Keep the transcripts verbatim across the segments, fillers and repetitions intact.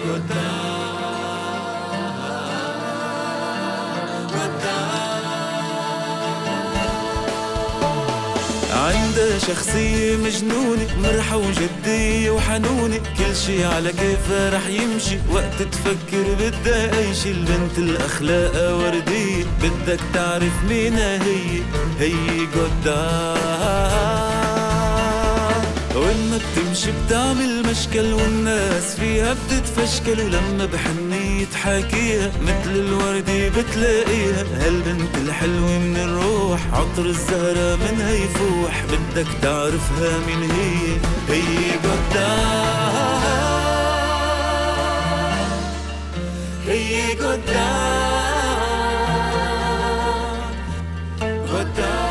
عنده شخصية مجنونة، مرحة وجدية وحنونة، كل شي على كيفها رح يمشي وقت تفكر بدها أي شي. البنت الأخلاقها وردية، بدك تعرف مينها هي، هي قدام. وإنك تمشي بتعمل مشكل والناس فيها بتتفشكل، ولما بحنية حاكيها مثل الوردة بتلاقيها. هالبنت الحلوة من الروح، عطر الزهرة منها يفوح، بدك تعرفها من هي، هي قدام، هي قدام، قدام.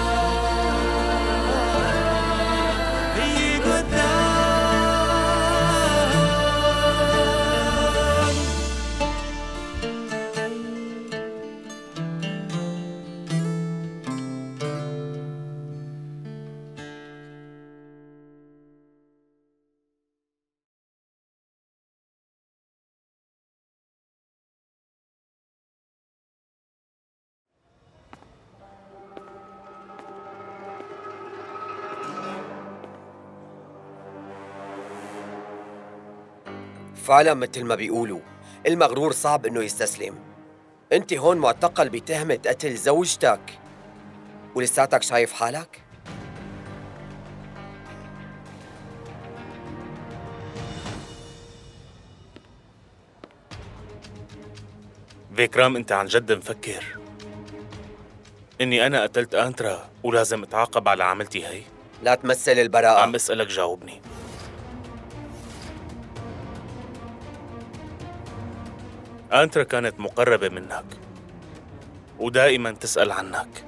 فعلا مثل ما بيقولوا المغرور صعب انه يستسلم. انت هون معتقل بتهمة قتل زوجتك ولساتك شايف حالك؟ فيكرام، انت عن جد مفكر اني انا قتلت انترا ولازم اتعاقب على عملتي هي؟ لا تمثل البراءة. عم اسألك جاوبني. أنترا كانت مقربة منك ودائما تسأل عنك،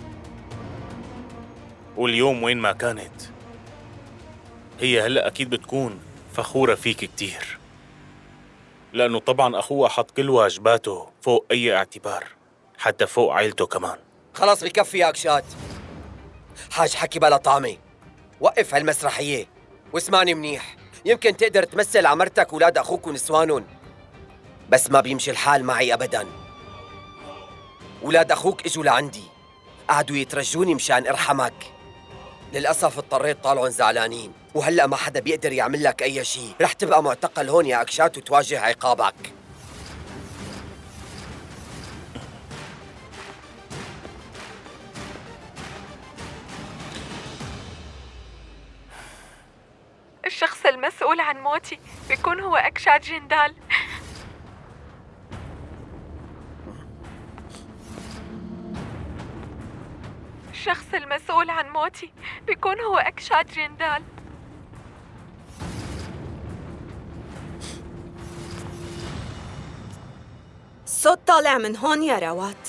واليوم وين ما كانت هي هلأ أكيد بتكون فخورة فيك كتير، لأنه طبعا أخوها حط كل واجباته فوق أي اعتبار، حتى فوق عيلته كمان. خلاص بكفي يا أكشات، حاج حكي بلا طعمة. وقف هالمسرحية واسمعني منيح، يمكن تقدر تمثل عمرتك ولاد أخوك ونسوانهم، بس ما بيمشي الحال معي أبداً. ولاد أخوك إجوا لعندي قعدوا يترجوني مشان أرحمك، للأسف اضطريت طالعن زعلانين، وهلأ ما حدا بيقدر يعمل لك أي شيء. رح تبقى معتقل هون يا أكشات وتواجه عقابك. الشخص المسؤول عن موتي بيكون هو أكشات جندال. الشخص المسؤول عن موتي بيكون هو أكشات جندال. الصوت طالع من هون يا روات.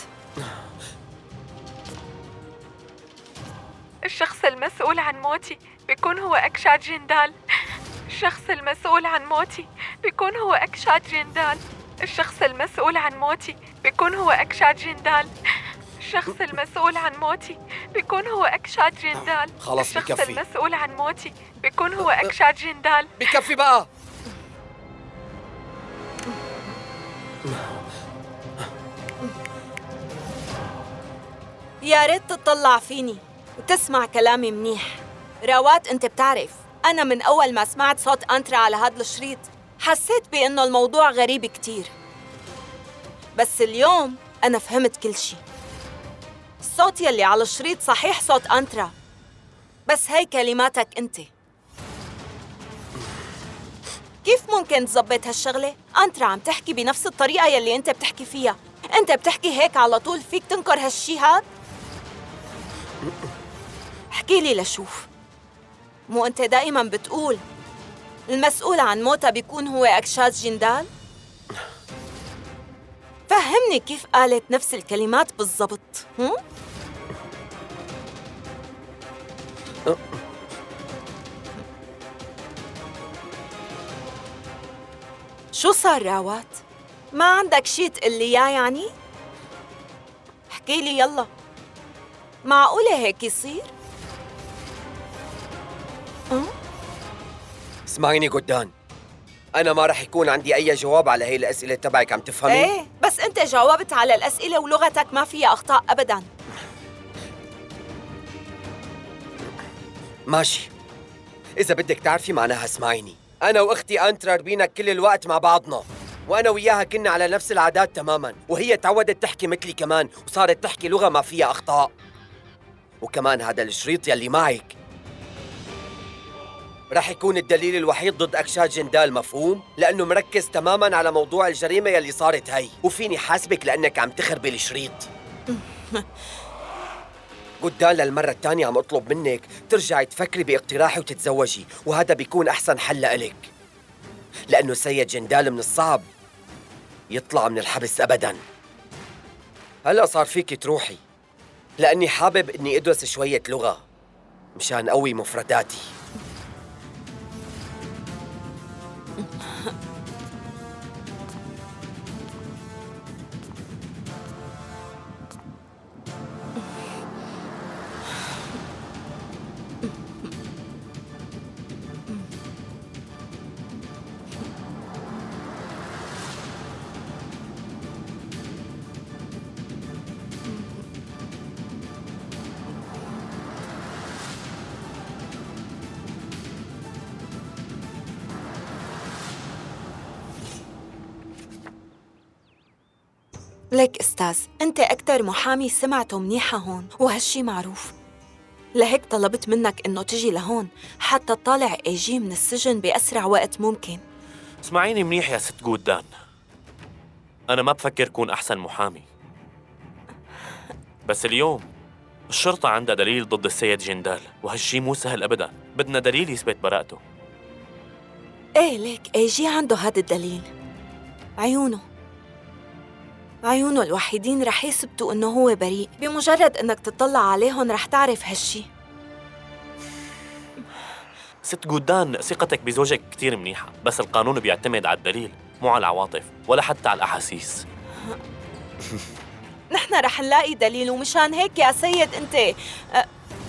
الشخص المسؤول عن موتي بيكون هو أكشات جندال. الشخص المسؤول عن موتي بيكون هو أكشات جندال. الشخص المسؤول عن موتي بيكون هو أكشات جندال. الشخص المسؤول عن موتي بيكون هو أكشات جندال. خلاص الشخص بكفي. المسؤول عن موتي بيكون هو أكشات جندال. بكفي بقى. يا ريت تطلع فيني وتسمع كلامي منيح. روات، انت بتعرف أنا من أول ما سمعت صوت أنترا على هذا الشريط حسيت بأنه الموضوع غريب كتير، بس اليوم أنا فهمت كل شي. الصوت يلي على الشريط صحيح صوت أنترا، بس هي كلماتك أنت. كيف ممكن تزبط هالشغلة؟ أنترا عم تحكي بنفس الطريقة يلي أنت بتحكي فيها. أنت بتحكي هيك على طول؟ فيك تنكر هالشي هاد؟ احكي لي لشوف. مو أنت دائما بتقول المسؤول عن موتها بيكون هو أكشات جندال؟ فهمني كيف قالت نفس الكلمات بالضبط. هم؟ شو صار راوات؟ ما عندك شي تقلي اياه يعني؟ احكي لي يلا. معقولة هيك يصير؟ أه؟ اسمعيني قدان، أنا ما رح يكون عندي أي جواب على هي الأسئلة تبعك، عم تفهمي؟ ايه بس انت جاوبت على الأسئلة ولغتك ما فيها أخطاء أبداً. ماشي، إذا بدك تعرفي معناها اسمعيني. أنا وأختي أنترا ربينا كل الوقت مع بعضنا، وأنا وياها كنا على نفس العادات تماماً، وهي تعودت تحكي مثلي كمان وصارت تحكي لغة ما فيها أخطاء. وكمان هذا الشريط يلي معك رح يكون الدليل الوحيد ضد أكشاد جندال، مفهوم؟ لأنه مركز تماماً على موضوع الجريمة يلي صارت هي، وفيني حاسبك لأنك عم تخربي الشريط. قدام للمرة الثانية عم أطلب منك ترجعي تفكري باقتراحي وتتزوجي، وهذا بيكون أحسن حل لإلك، لأنه سيد جندال من الصعب يطلع من الحبس أبداً. هلأ صار فيك تروحي، لأني حابب إني أدرس شوية لغة مشان قوي مفرداتي. لك أستاذ، أنت أكتر محامي سمعته منيحة هون، وهالشي معروف. لهيك طلبت منك إنه تجي لهون حتى تطالع إيجي من السجن بأسرع وقت ممكن. اسمعيني منيح يا ست جودان، أنا ما بفكر كون أحسن محامي، بس اليوم الشرطة عندها دليل ضد السيد جندال، وهالشي مو سهل أبداً، بدنا دليل يثبت براءته. إيه ليك إيجي عنده هذا الدليل، عيونه عيونه الوحيدين رح يثبتوا إنه هو بريء. بمجرد إنك تطلع عليهم رح تعرف هالشي. ست جودان، ثقتك بزوجك كتير منيحة، بس القانون بيعتمد على الدليل مو على العواطف ولا حتى على الأحاسيس. نحن رح نلاقي دليل، ومشان هيك يا سيد أنت أه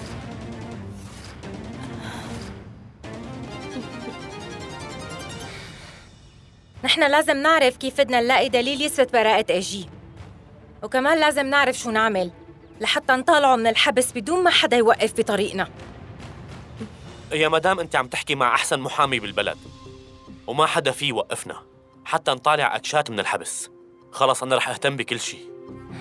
نحن لازم نعرف كيف بدنا نلاقي دليل يثبت براءة إيجي، وكمان لازم نعرف شو نعمل لحتى نطالعه من الحبس بدون ما حدا يوقف بطريقنا. يا مدام أنت عم تحكي مع أحسن محامي بالبلد، وما حدا فيه يوقفنا حتى نطالع أكشات من الحبس. خلص أنا رح أهتم بكل شيء.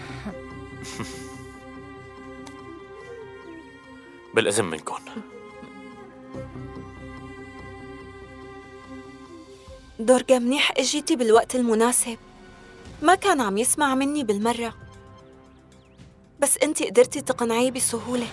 بالإذن منكم. دورجا، منيح اجيتي بالوقت المناسب. ما كان عم يسمع مني بالمرة، بس انتي قدرتي تقنعيه بسهولة.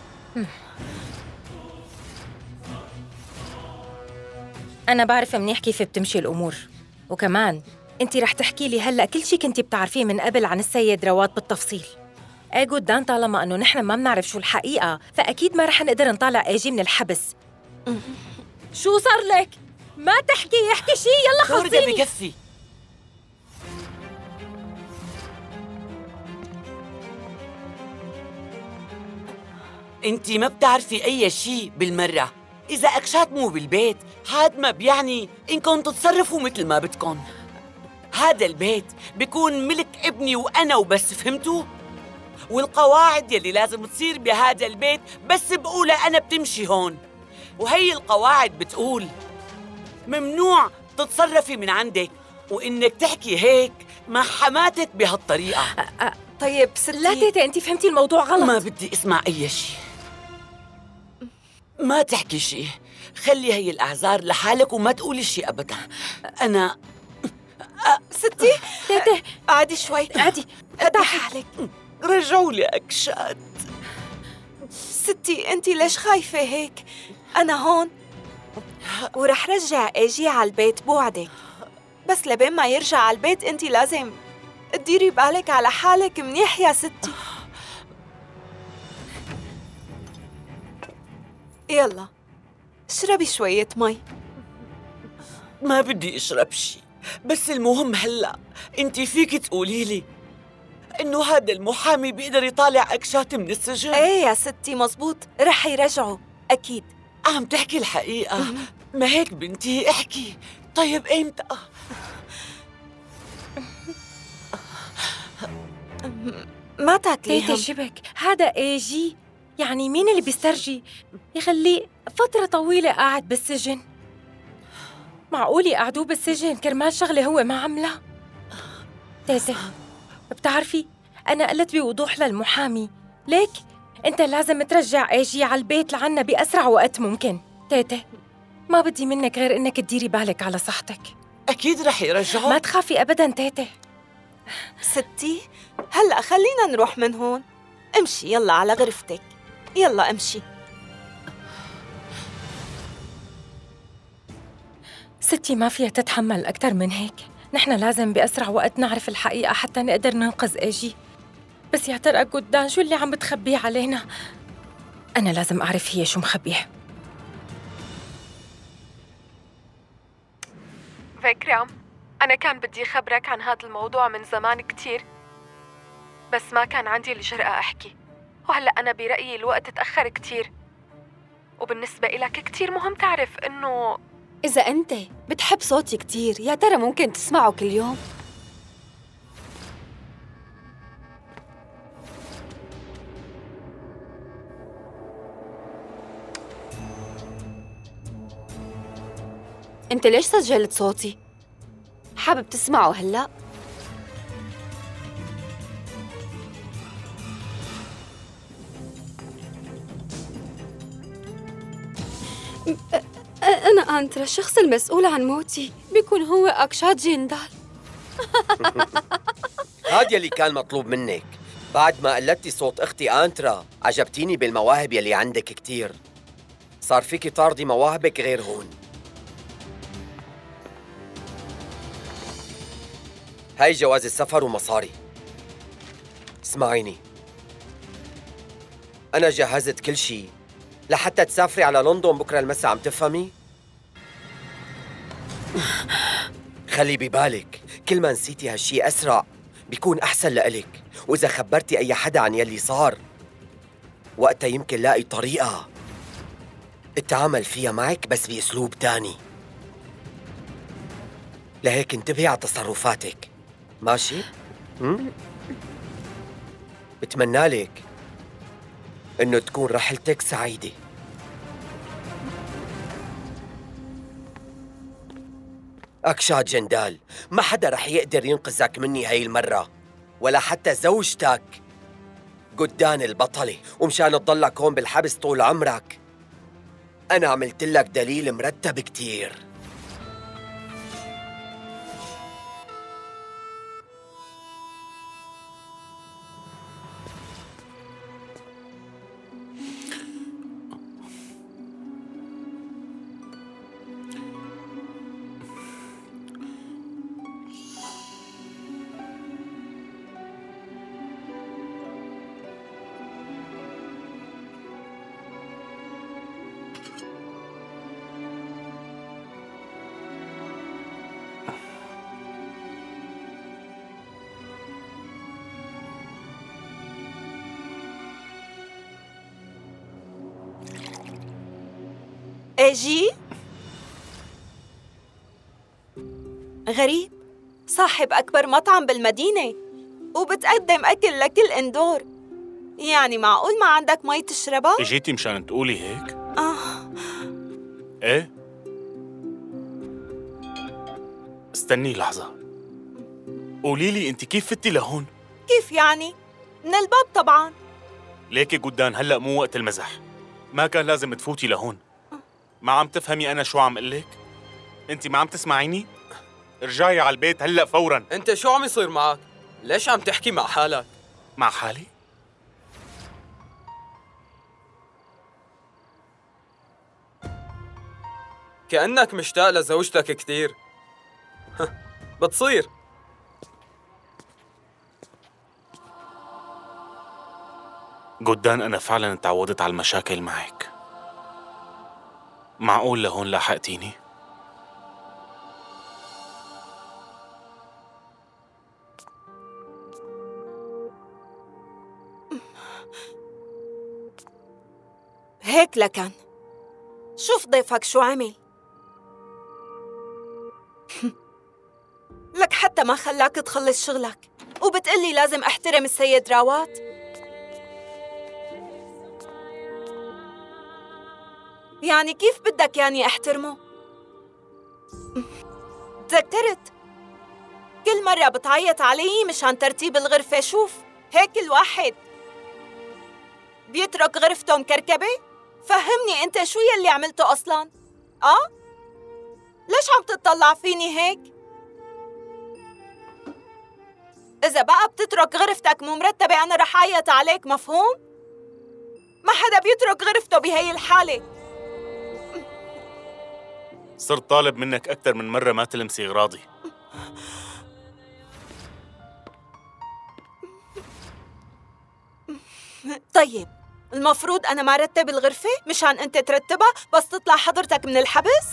أنا بعرف منيح كيف بتمشي الأمور، وكمان أنتِ رح تحكي لي هلأ كل شي كنتي بتعرفيه من قبل عن السيد رواد بالتفصيل. إيه جودان، طالما إنه نحن ما بنعرف شو الحقيقة، فأكيد ما رح نقدر نطالع إيجي من الحبس. شو صار لك؟ ما تحكي، احكي شي، يلا خلصيني. دورجا بكفي. انتي ما بتعرفي اي شي بالمرة. اذا اكشات مو بالبيت، هاد ما بيعني انكم تتصرفوا مثل ما بدكم. هذا البيت بيكون ملك ابني وانا وبس، فهمتوا؟ والقواعد يلي لازم تصير بهذا البيت بس بقولها انا بتمشي هون. وهي القواعد بتقول ممنوع تتصرفي من عندك، وإنك تحكي هيك مع حماتك بهالطريقة. أ- أ- طيب ستي. لا تيتا، أنتِ فهمتي الموضوع غلط. ما بدي اسمع أي شيء، ما تحكي شيء، خلي هي الأعذار لحالك وما تقولي شيء أبدا. أنا ستي تيتا قعدي شوي، عادي، قدي حالك. رجعوا لي أكشات. ستي انتي ليش خايفة هيك؟ أنا هون ورح رجع ايجي على البيت، بوعدك. بس لبين ما يرجع على البيت انتي لازم تديري بالك على حالك منيح يا ستي. يلا اشربي شوية مي. ما بدي أشرب شيء، بس المهم هلأ أنتي فيك تقولي لي إنه هذا المحامي بيقدر يطالع أكشات من السجن؟ ايه يا ستي مزبوط، رح يرجعوا أكيد. عم تحكي الحقيقة. ما هيك بنتي، احكي طيب إمتى؟ ما تاكليهم. تيتا شبك، هذا ايجي، يعني مين اللي بيسترجي يخليه فترة طويلة قاعد بالسجن؟ معقول يقعدوه بالسجن كرمال شغلة هو ما عملها؟ تيتا بتعرفي أنا قلت بوضوح للمحامي، ليك أنت لازم ترجع ايجي على البيت لعنا بأسرع وقت ممكن. تيتا ما بدي منك غير إنك تديري بالك على صحتك. أكيد رح يرجعوا. ما تخافي أبداً تيتا. ستي هلأ خلينا نروح من هون. امشي يلا على غرفتك، يلا امشي. ستي ما فيها تتحمل أكثر من هيك، نحن لازم بأسرع وقت نعرف الحقيقة حتى نقدر ننقذ ايجي. بس يا ترى قدام شو اللي عم بتخبيه علينا؟ أنا لازم أعرف هي شو مخبيه. فيكرام، أنا كان بدي خبرك عن هذا الموضوع من زمان كتير، بس ما كان عندي الجرأة أحكي، وهلأ أنا برأيي الوقت تأخر كتير، وبالنسبة إلك كتير مهم تعرف إنه إذا أنت بتحب صوتي كتير، يا ترى ممكن تسمعه كل يوم؟ أنت ليش سجلت صوتي؟ حابب تسمعه هلأ؟ أنا أنترا، الشخص المسؤول عن موتي بيكون هو أكشات جندال. هاد يلي كان مطلوب منك. بعد ما قلدتي صوت أختي أنترا عجبتيني بالمواهب يلي عندك كتير. صار فيكي تعرضي مواهبك غير هون. هاي جواز السفر ومصاري. اسمعيني، أنا جهزت كل شي لحتى تسافري على لندن بكرة المساء، عم تفهمي؟ خلي ببالك كل ما نسيتي هالشي أسرع بيكون أحسن لإلك، وإذا خبرتي أي حدا عن يلي صار وقتها يمكن لاقي طريقة اتعامل فيها معك بس بأسلوب تاني. لهيك انتبهي على تصرفاتك، ماشي؟ هم؟ بتمنى لك إنه تكون رحلتك سعيدة. أكشات جندال، ما حدا رح يقدر ينقذك مني هاي المرة، ولا حتى زوجتك قدان البطلة. ومشان تضلك هون بالحبس طول عمرك أنا عملت لك دليل مرتب كتير. ايجي غريب، صاحب أكبر مطعم بالمدينة وبتقدم أكل لكل إندور، يعني معقول ما عندك مي تشربها؟ اجيتي مشان تقولي هيك؟ آه. ايه؟ استني لحظة، قولي لي انت كيف فتي لهون؟ كيف يعني؟ من الباب طبعاً. ليكي قدان هلأ مو وقت المزح، ما كان لازم تفوتي لهون. ما عم تفهمي أنا شو عم قلك؟ أنت ما عم تسمعيني؟ ارجعي على البيت هلأ فوراً. أنت شو عم يصير معك؟ ليش عم تحكي مع حالك؟ مع حالي؟ كأنك مشتاق لزوجتك كتير. بتصير. قدان أنا فعلاً تعودت على المشاكل معك. معقول لهون لاحقتيني؟ هيك لكن شوف ضيفك شو عمل. لك حتى ما خلاك تخلص شغلك وبتقلي لازم احترم السيد راوات؟ يعني كيف بدك يعني احترمه؟ تذكرت كل مرة بتعيط علي مشان ترتيب الغرفة. شوف هيك الواحد بيترك غرفته مكركبة؟ فهمني انت شو يلي عملته اصلا؟ اه؟ ليش عم تطلع فيني هيك؟ إذا بقى بتترك غرفتك مو مرتبة أنا رح أعيط عليك، مفهوم؟ ما حدا بيترك غرفته بهي الحالة. صرت طالب منك أكثر من مرة ما تلمسي أغراضي. طيب المفروض أنا ما رتب الغرفة مشان أنت ترتبها بس تطلع حضرتك من الحبس؟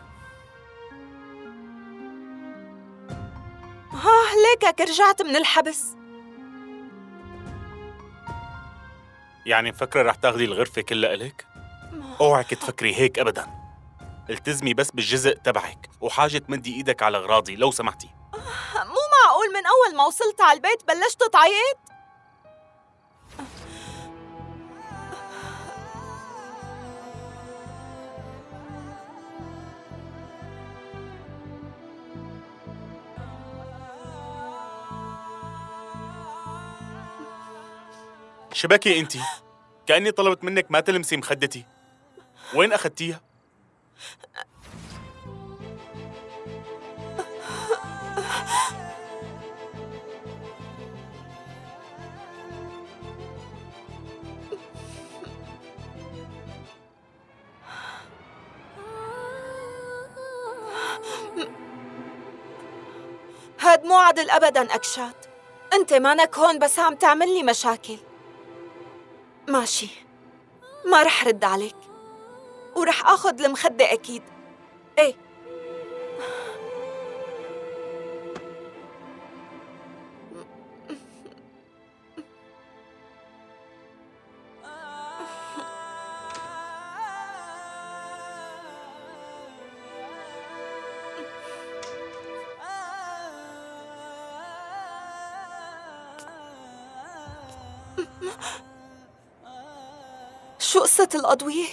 ها ليكك رجعت من الحبس. يعني مفكرة رح تاخدي الغرفة كلها إلك؟ اوعك تفكري هيك أبداً. التزمي بس بالجزء تبعك وحاجة تمدي إيدك على أغراضي لو سمحتي. مو معقول من أول ما وصلت على البيت بلشت تعيط؟ شبكي انتي؟ كأني طلبت منك ما تلمسي مخدتي. وين أخدتيها؟ هاد مو عدل أبداً أكشات. أنت مانك هون بس عم تعمل لي مشاكل. ماشي ما رح رد عليك ورح آخذ المخدة أكيد. إيه شو قصة الأضوية؟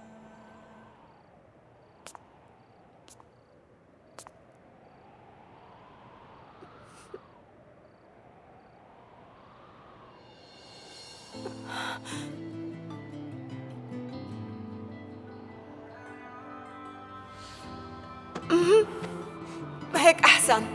هيك أحسن.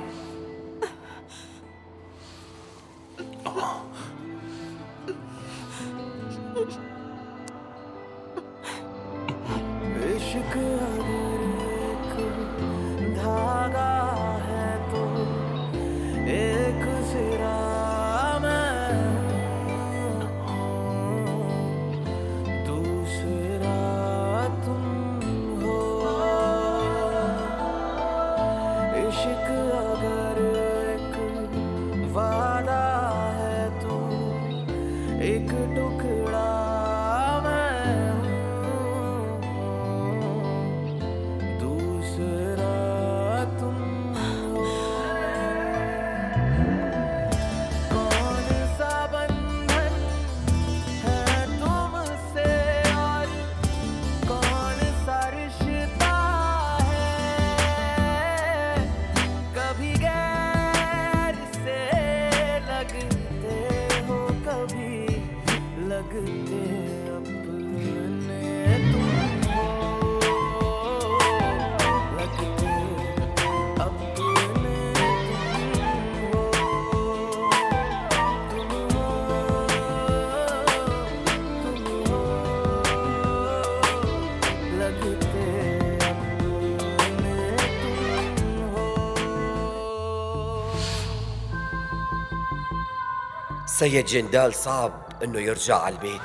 سيد جندال صعب انه يرجع على البيت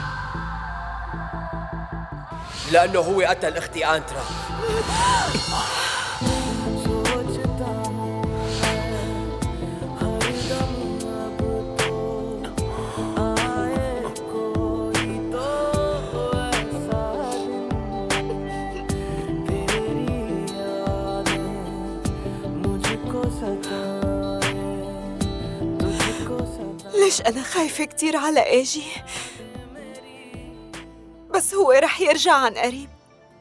لانه هو قتل اختي انترا. ليش أنا خايفة كتير على إيجي؟ بس هو رح يرجع عن قريب،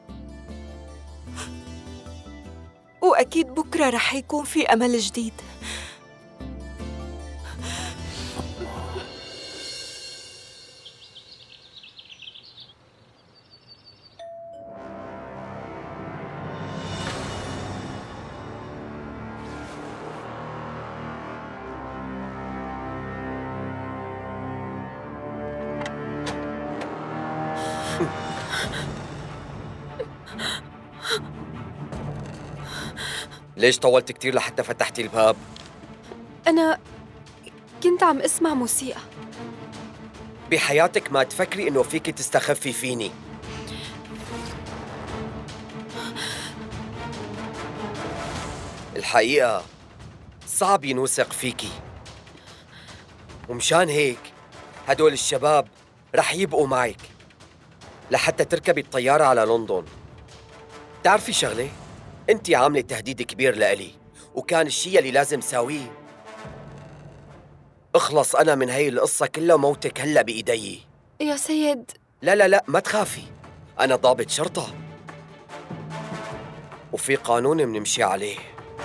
وأكيد بكرة رح يكون في أمل جديد. ليش طولت كتير لحتى فتحتي الباب؟ أنا كنت عم أسمع موسيقى. بحياتك ما تفكري إنه فيكي تستخفي فيني. الحقيقة صعب ينوثق فيكي، ومشان هيك هدول الشباب رح يبقوا معك لحتى تركبي الطيارة على لندن. تعرفي شغلة؟ انتي عاملة تهديد كبير لإلي، وكان الشيء اللي لازم ساويه اخلص أنا من هاي القصة كلها، موتك هلأ بإيدي. يا سيد. لا لا لا ما تخافي، أنا ضابط شرطة وفي قانون بنمشي عليه،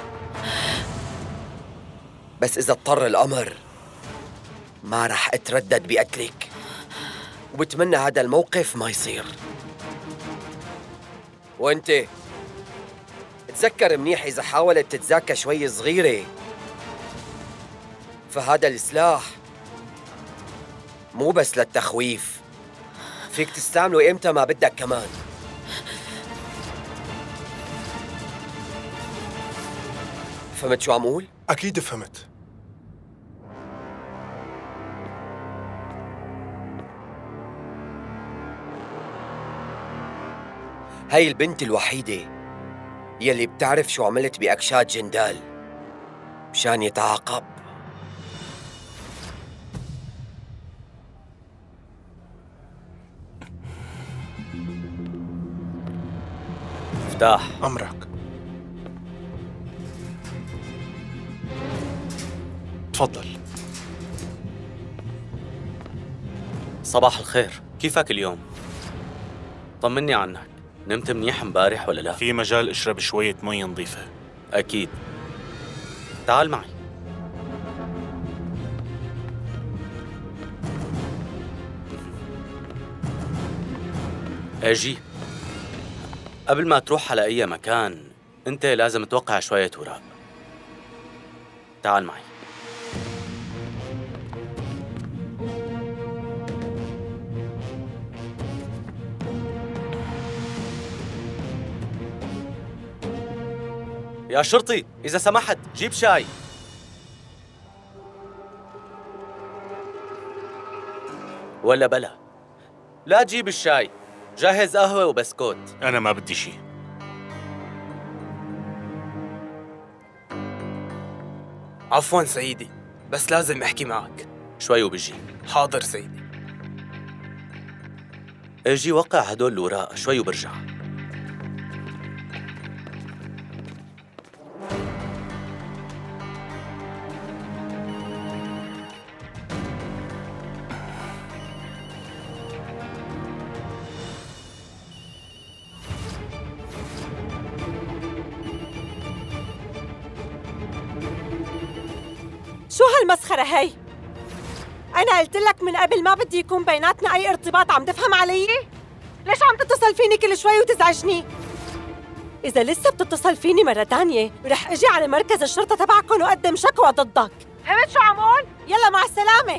بس إذا اضطر الأمر ما رح أتردد بقتلك، وبتمنى هذا الموقف ما يصير. وانت تذكر منيح إذا حاولت تتذاكى شوي صغيرة، فهذا السلاح مو بس للتخويف، فيك تستعمله إمتى ما بدك كمان. فهمت شو عم أقول؟ أكيد فهمت. هاي البنت الوحيدة يلي بتعرف شو عملت بأكشاد جندال مشان يتعاقب. مفتاح أمرك. تفضل. صباح الخير، كيفك اليوم؟ طمني عنك، نمت منيح امبارح ولا لا؟ في مجال اشرب شوية مي نظيفة؟ أكيد. تعال معي. اجي، قبل ما تروح على أي مكان أنت لازم توقع شوية أوراق. تعال معي. يا شرطي إذا سمحت جيب شاي. ولا بلا، لا تجيب الشاي، جهز قهوة وبسكوت. أنا ما بدي شي. عفواً سيدي، بس لازم أحكي معك. شوي وبجي. حاضر سيدي. اجي وقع هدول الوراق شوي وبرجع. شو هالمسخرة هي؟ أنا قلت لك من قبل ما بدي يكون بيناتنا أي ارتباط، عم تفهم علي؟ ليش عم تتصل فيني كل شوي وتزعجني؟ إذا لسه بتتصل فيني مرة تانية رح أجي على مركز الشرطة تبعكم وأقدم شكوى ضدك. فهمت شو عم قول؟ يلا مع السلامة.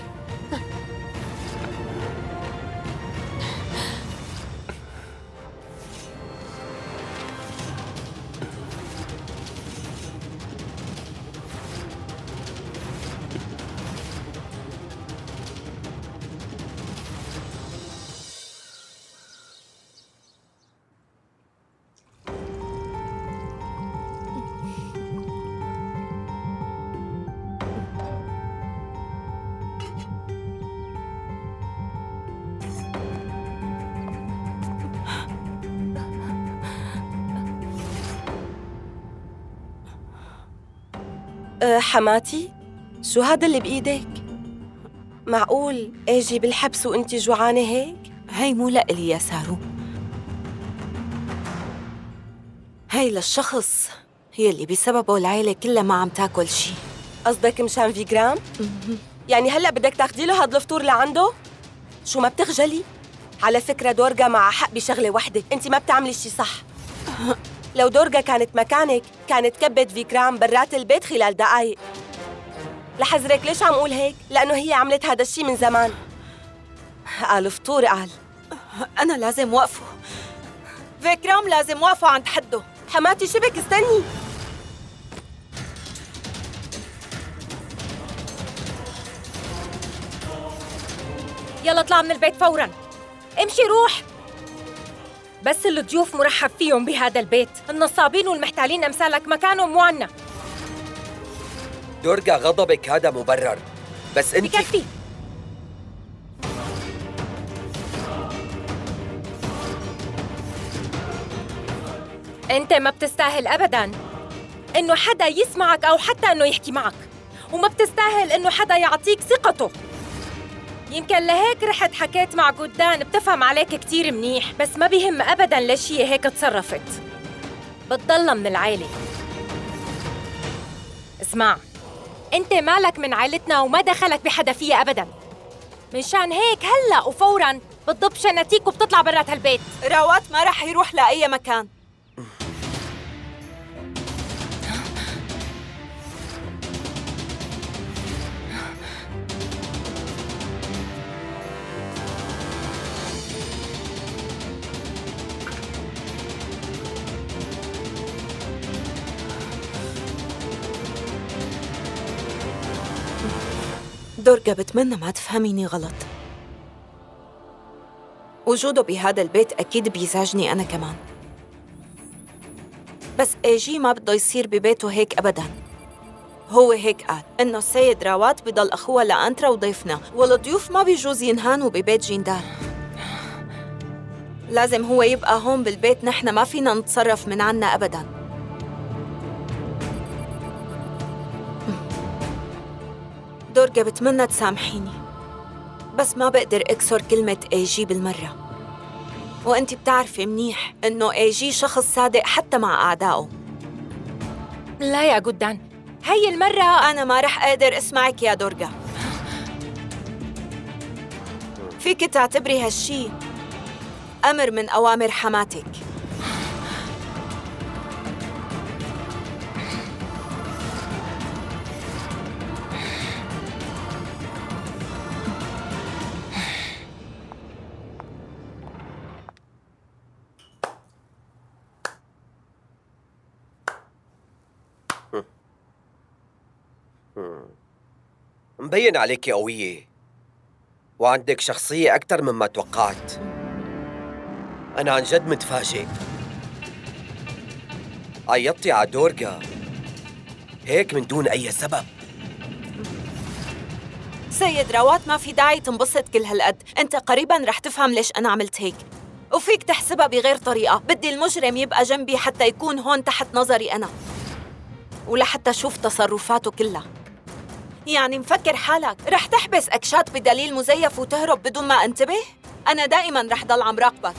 أه حماتي، شو هذا اللي بإيدك؟ معقول اجي بالحبس وانتي جوعانة هيك؟ هي مو لإلي يا سارو، هي للشخص يلي بسببه العيلة كلها ما عم تاكل شي. قصدك مشان فيجرام؟ يعني هلأ بدك تاخدي له هاد الفطور لعنده؟ شو ما بتخجلي؟ على فكرة دورجا مع حق بشغلة وحدة، انتي ما بتعملي شي صح. لو دورجا كانت مكانك كانت كبت فيكرام برات البيت خلال دقايق. لحذرك ليش عم قول هيك؟ لأنه هي عملت هذا الشي من زمان. قال فطور قال. أنا لازم وقفه، فيكرام لازم وقفه عند حده. حماتي شبك استني. يلا اطلع من البيت فوراً، امشي روح. بس الضيوف مرحب فيهم بهذا البيت، النصابين والمحتالين أمثالك مكانهم مو عنا. دورجا غضبك هذا مبرر، بس انت بكفي. انت ما بتستاهل ابداً انه حدا يسمعك او حتى انه يحكي معك، وما بتستاهل انه حدا يعطيك ثقته. يمكن لهيك رحت حكيت مع جودان، بتفهم عليك كتير منيح، بس ما بيهم ابداً ليش هي هيك تصرفت. بتضلها من العيلة. اسمع، انت مالك من عائلتنا وما دخلك بحدا فيها ابدا. منشان هيك هلا وفورا بتضب شناتيك وبتطلع برات هالبيت. راوات ما رح يروح لاي مكان. دورجا بتمنى ما تفهميني غلط. وجوده بهذا البيت أكيد بيزعجني أنا كمان، بس ايجي ما بده يصير ببيته هيك أبداً. هو هيك قال إنه السيد راوات بضل أخوها لأنترا وضيفنا، والضيوف ما بيجوز ينهانوا ببيت جيندال. لازم هو يبقى هون بالبيت، نحن ما فينا نتصرف من عنا أبداً. دورجا بتمنى تسامحيني، بس ما بقدر أكسر كلمة ايجي بالمرة. وأنتِ بتعرفي منيح إنه ايجي شخص صادق حتى مع أعدائه. لا يا جودان، هي المرة أنا ما رح أقدر أسمعك يا دورجا. فيك تعتبري هالشي أمر من أوامر حماتك. مبين عليكي قوية وعندك شخصية أكثر مما توقعت. أنا عن جد متفاجئ. عيطتي على دورجا هيك من دون أي سبب. سيد راوات ما في داعي تنبسط كل هالقد، أنت قريباً رح تفهم ليش أنا عملت هيك، وفيك تحسبها بغير طريقة. بدي المجرم يبقى جنبي حتى يكون هون تحت نظري أنا، ولحتى شوف تصرفاته كلها. يعني مفكر حالك رح تحبس أكشات بدليل مزيف وتهرب بدون ما انتبه؟ أنا دائماً رح ضل عم راقبك.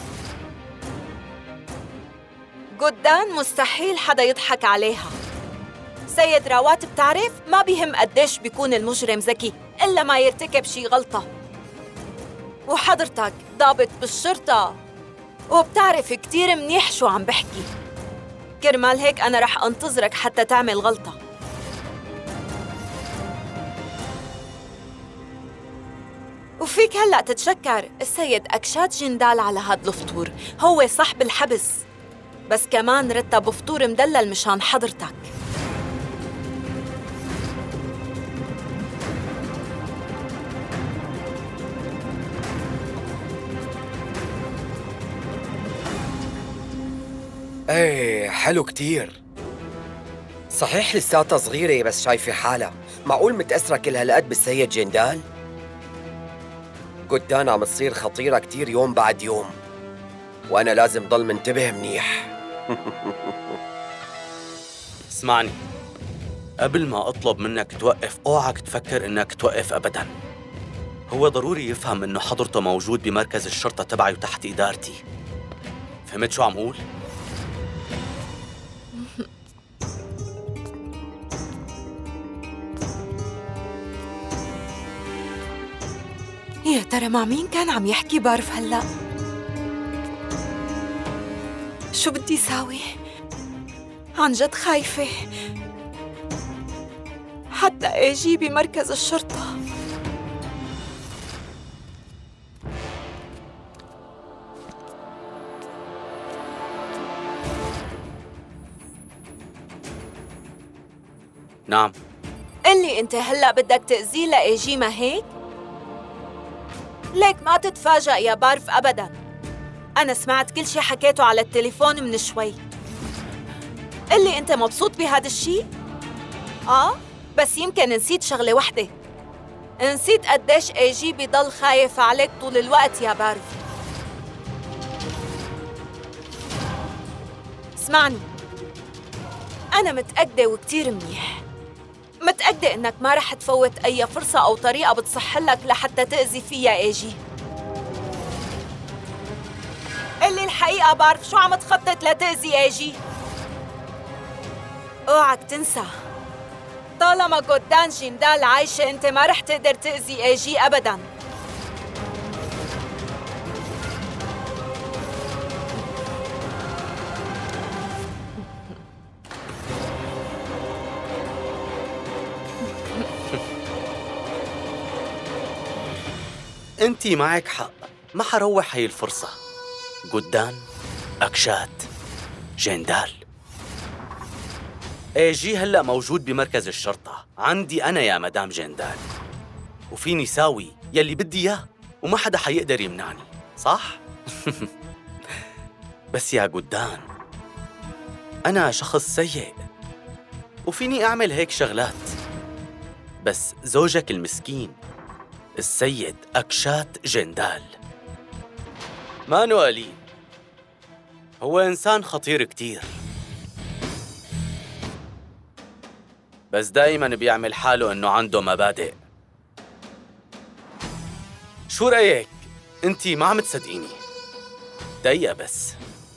جودان مستحيل حدا يضحك عليها. سيد راوات بتعرف ما بيهم قديش بيكون المجرم ذكي إلا ما يرتكب شي غلطة، وحضرتك ضابط بالشرطة وبتعرف كتير منيح شو عم بحكي. كرمال هيك أنا رح أنتظرك حتى تعمل غلطة. وفيك هلأ تتشكر السيد أكشات جندال على هاد الفطور، هو صاحب الحبس، بس كمان رتب فطور مدلل مشان حضرتك. ايه حلو كتير. صحيح لساتها صغيرة بس شايفة حالها. معقول متأثرة كل هالقد بالسيد جندال؟ جودان عم تصير خطيرة كتير يوم بعد يوم، وأنا لازم ضل منتبه منيح. اسمعني، قبل ما أطلب منك توقف اوعك تفكر إنك توقف أبداً. هو ضروري يفهم إنه حضرته موجود بمركز الشرطة تبعي وتحت إدارتي. فهمت شو عم أقول؟ يا ترى مع مين كان عم يحكي بارف هلأ؟ شو بدي ساوي؟ عن جد خايفة، حتى اجي بمركز الشرطة. نعم. قلي انت هلأ بدك تأذيه لإيجي، ما هيك؟ ليك ما تتفاجأ يا بارف أبداً. أنا سمعت كل شي حكيته على التليفون من شوي. قلي أنت مبسوط بهذا الشي؟ آه؟ بس يمكن نسيت شغلة وحدة. نسيت قديش إيجي بضل خايف عليك طول الوقت يا بارف. اسمعني، أنا متأكدة وكتير منيح، متأكدة إنك ما رح تفوت أي فرصة أو طريقة بتصح لك لحتى تأذي فيها إيجي. قلي الحقيقة بعرف شو عم تخطط لتأذي إيجي. اوعك تنسى، طالما قدام جندال عايشة أنت ما رح تقدر تأذي إيجي أبداً. انتي معك حق، ما حروح هي الفرصة. قدان، أكشات، جندال. ايجي هلأ موجود بمركز الشرطة عندي أنا يا مدام جندال، وفيني ساوي يلي بدي إياه وما حدا حيقدر يمنعني، صح؟ بس يا قدان، أنا شخص سيء وفيني أعمل هيك شغلات، بس زوجك المسكين السيد أكشات جندال مانو قليل، هو إنسان خطير كتير، بس دايماً بيعمل حاله إنه عنده مبادئ. شو رأيك؟ أنتي ما عم تصدقيني. دقيقة بس.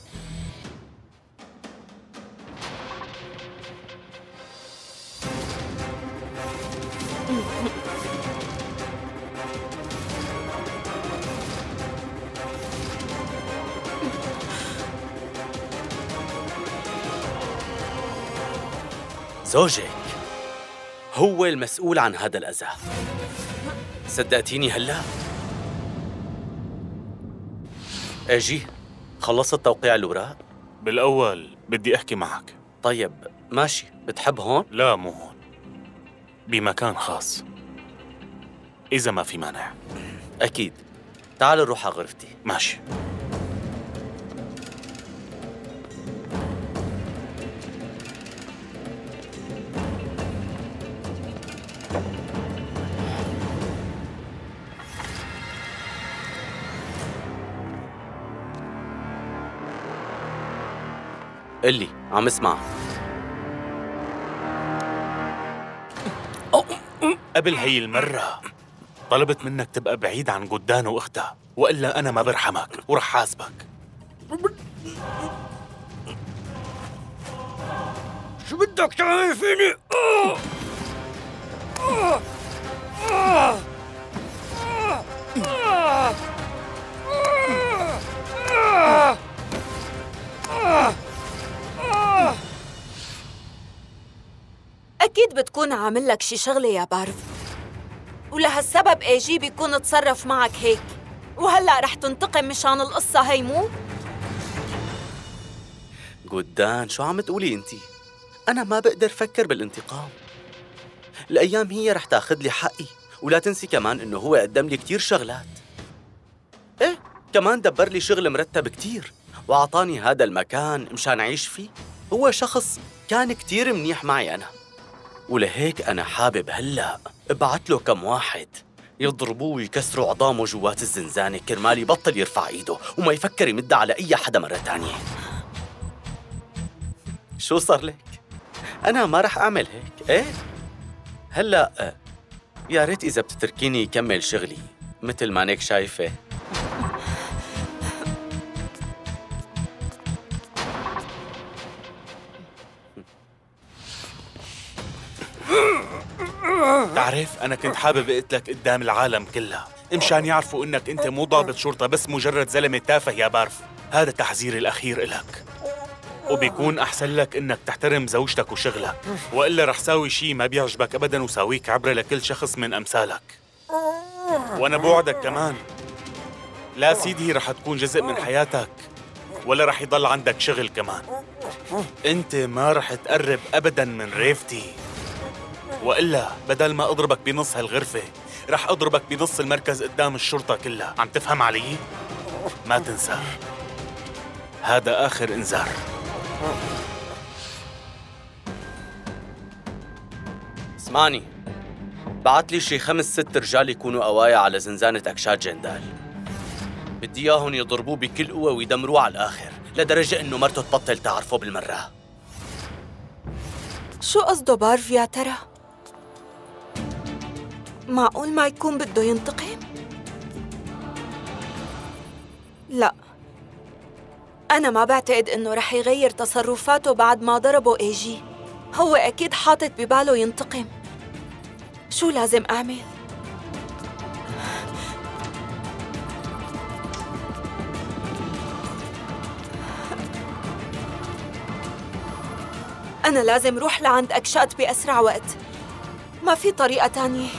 زوجك هو المسؤول عن هذا الأذى، صدقتيني هلا؟ اجي خلصت توقيع الأوراق؟ بالأول بدي أحكي معك. طيب ماشي، بتحب هون؟ لا مو هون، بمكان خاص إذا ما في مانع. أكيد، تعال نروح على غرفتي. ماشي. قلي، عم اسمع. قبل هي المرة طلبت منك تبقى بعيد عن قدان وأختها، وإلا أنا ما برحمك ورح حاسبك. شو بدك تعمل فيني؟ أكيد بتكون عامل لك شي شغلة يا بارف، ولهالسبب ايجي بيكون تصرف معك هيك، وهلأ رح تنتقم مشان القصة هي مو؟ قدان شو عم تقولي انتي؟ أنا ما بقدر فكر بالانتقام. الأيام هي رح تاخد لي حقي، ولا تنسي كمان إنه هو قدم لي كتير شغلات. إيه كمان دبر لي شغل مرتب كتير، وأعطاني هذا المكان مشان أعيش فيه. هو شخص كان كتير منيح معي أنا، ولهيك أنا حابب هلأ ابعت له كم واحد يضربوه ويكسروا عظامه جوات الزنزانة كرمال يبطل يرفع إيده وما يفكر يمد على أي حدا مرة تانية. شو صار لك؟ أنا ما رح أعمل هيك. إيه؟ هلأ يا ريت إذا بتتركيني كمل شغلي مثل ما انك شايفة. تعرف أنا كنت حابب أقتلك قدام العالم كلها مشان يعرفوا إنك أنت مو ضابط شرطة بس مجرد زلمة تافه يا بارف. هذا تحذيري الأخير إلك، وبيكون أحسن لك إنك تحترم زوجتك وشغلك، وإلا رح ساوي شي ما بيعجبك أبداً وساويك عبرة لكل شخص من أمثالك. وأنا بوعدك كمان لا سيدي رح تكون جزء من حياتك ولا رح يضل عندك شغل كمان. أنت ما رح تقرب أبداً من ريفتي، وإلا بدل ما أضربك بنص هالغرفة رح أضربك بنص المركز قدام الشرطة كلها. عم تفهم علي؟ ما تنسى هذا آخر إنذار. اسمعني، بعت لي شي خمس ست رجال يكونوا قوايا على زنزانة أكشاد جندال. بدي إياهم يضربوه بكل قوة ويدمروه على الآخر لدرجة إنه مرته تبطل تعرفه بالمرة. شو قصده بارف يا ترى؟ معقول ما يكون بده ينتقم؟ لا، أنا ما بعتقد إنه رح يغير تصرفاته بعد ما ضربه اي جي. هو أكيد حاطط بباله ينتقم. شو لازم أعمل؟ أنا لازم روح لعند أكشات بأسرع وقت. ما في طريقة تانية.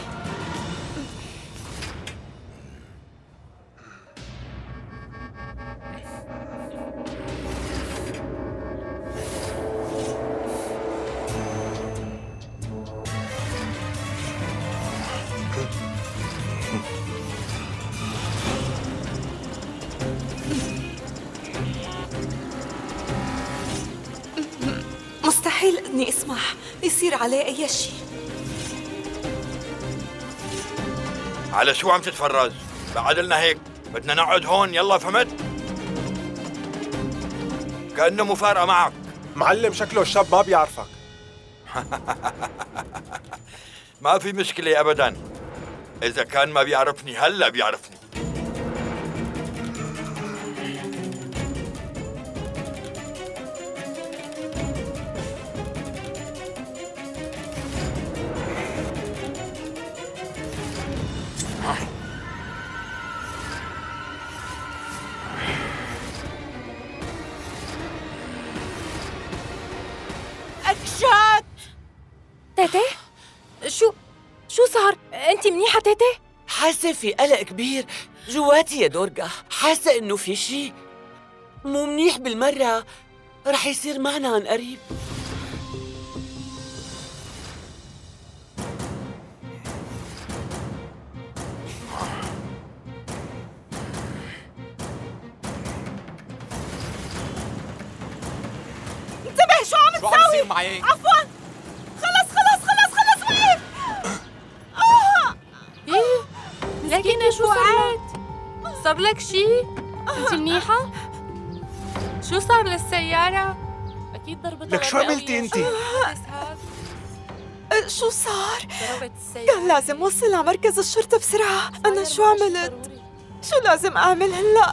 مستحيل إني أسمح يصير عليه أي شيء. على شو عم تتفرج؟ بعد لنا هيك، بدنا نقعد هون. يلا فهمت؟ كأنه مو فارقة معك. معلم شكله الشاب ما بيعرفك. ما في مشكلة أبداً، إذا كان ما بيعرفني هلأ بيعرفني. أكشات! تيتي؟ شو شو صار؟ أنت منيحة تيتي؟ حاسة في قلق كبير جواتي يا دورجا. حاسة إنه في شيء مو منيح بالمرة رح يصير معنا عن قريب. انتبه شو عم شو عم تساوي؟ يصير معي؟ عفواً، خلص خلص خلص خلص وقف. آه. ايه لكن شو صار؟ صار لك شي؟ انت منيحة؟ شو صار للسيارة؟ أكيد ضربتها. لك شو عملتي انت؟ شو صار؟ كان لازم وصل على مركز الشرطة بسرعة. أنا شو عملت؟ شو لازم أعمل هلأ؟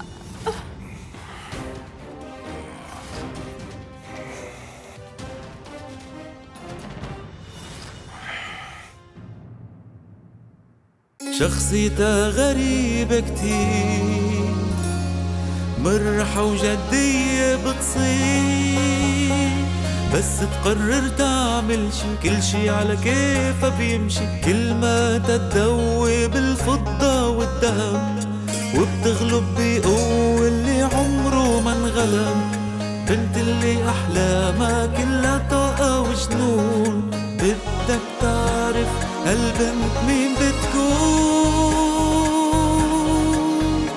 شخصيتها غريبة كتير، مرحة وجدية بتصير، بس تقرر تعمل شي كل شي على كيفها بيمشي. كل ما تتدوب الفضة والذهب وبتغلب بقوة اللي عمره ما انغلب. بنت اللي أحلامها كلها طاقة وجنون، بدك تعرف هالبنت مين بتكون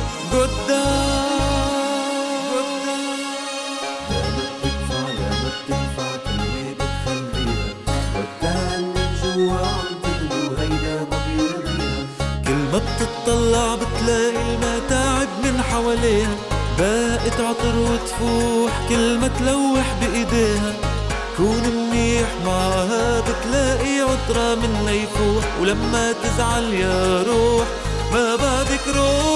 قدام. لا ما بتدفع لا ما بتدفع كلمة بتخليها ودها من جوا عم تغلو هيدا ما بيرضيها. كل ما بتطلع بتلاقي المتاعب من حواليها، باقت عطر وتفوح كل ما تلوح بإيديها. كون منيح معها بتلاقي عطرة منها يفوح، ولما تزعل يا روح ما روح